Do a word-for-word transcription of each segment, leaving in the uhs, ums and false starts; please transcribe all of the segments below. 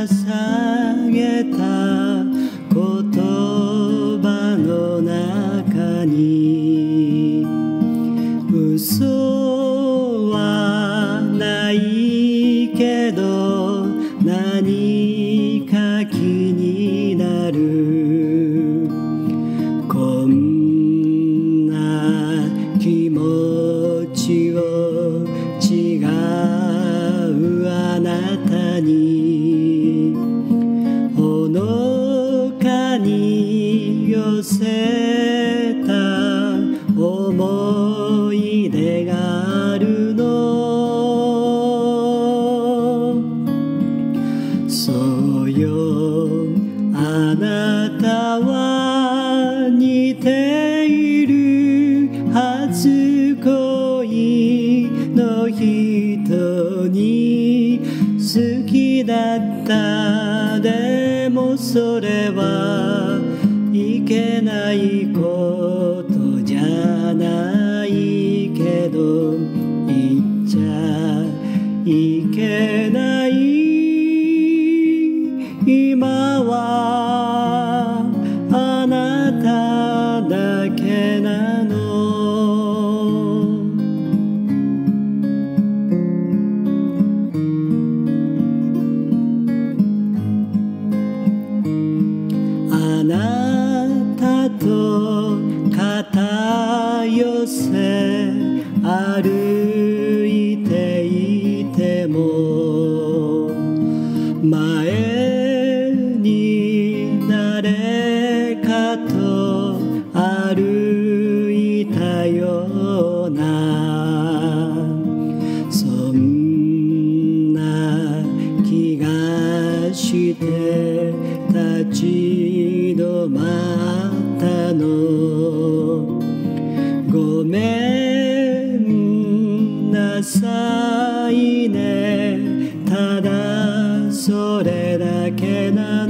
捧げた言葉の中に嘘はないけど何か気になる。こんな気持ちを違うあなたにほのかに寄せた思い出があるの。そうよ、あなたは似ている初恋の人に好きだった。でもそれはいけないことじゃないけど言っちゃいけない。今はあなただけなの。あなたと肩寄せ歩いていても前に誰かと歩いたようなそんな気がして立ち止まったの。ごめんなさいね、ただそれだけな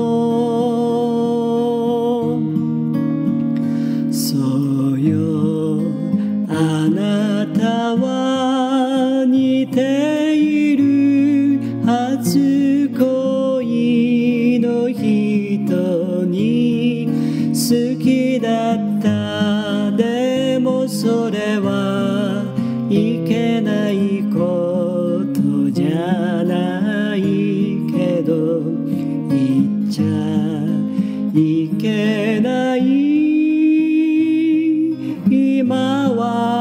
の。そうよ、あなたは似ている初恋の人に好きだった。でもそれはいけないことじゃないけど言っちゃいけない。今は